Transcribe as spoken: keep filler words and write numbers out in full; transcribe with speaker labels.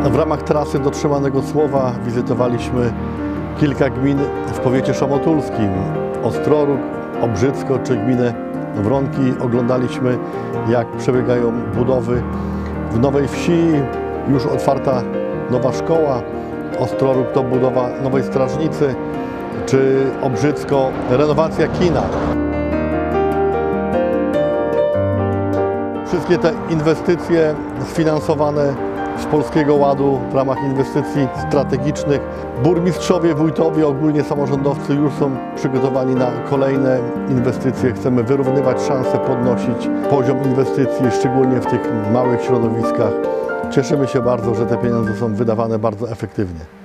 Speaker 1: W ramach trasy dotrzymanego słowa wizytowaliśmy kilka gmin w powiecie szamotulskim. Ostroróg, Obrzycko czy gminę Wronki. Oglądaliśmy, jak przebiegają budowy w Nowej Wsi. Już otwarta nowa szkoła. Ostroróg to budowa nowej strażnicy, czy Obrzycko renowacja kina. Wszystkie te inwestycje sfinansowane z Polskiego Ładu w ramach inwestycji strategicznych. Burmistrzowie, wójtowie, ogólnie samorządowcy już są przygotowani na kolejne inwestycje. Chcemy wyrównywać szanse, podnosić poziom inwestycji, szczególnie w tych małych środowiskach. Cieszymy się bardzo, że te pieniądze są wydawane bardzo efektywnie.